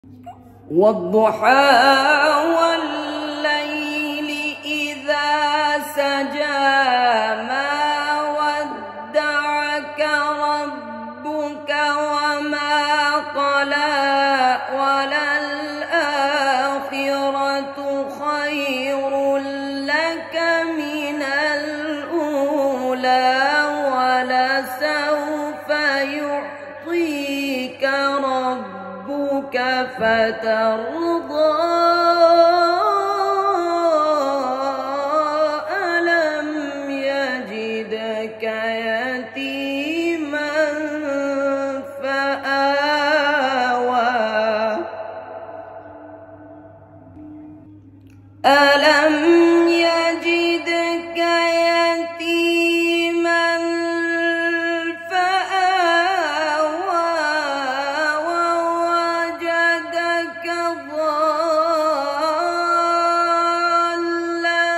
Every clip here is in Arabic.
والضحى والليل إذا سجى ما ودعك ربك وما قلى وللآخرة خير لك من الأولى ولسوف يعطيك ربك فترضى ألم يجدك يتيما فآوى ألم يجدك يتيما فآوى ووجدك ضالا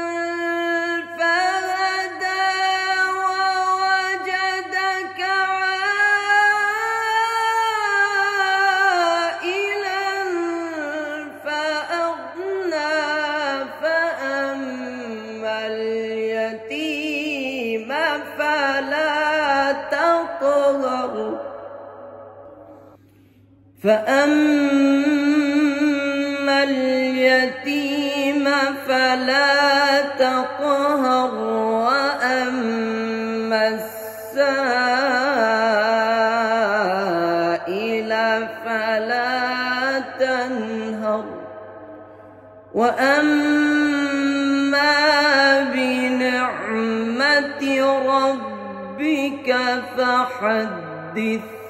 فهدى ووجدك عائلا فأغنى فأما اليتيم فلا تقهر وأما السائل فلا تنهر وأما بنعمة ربك فحدث.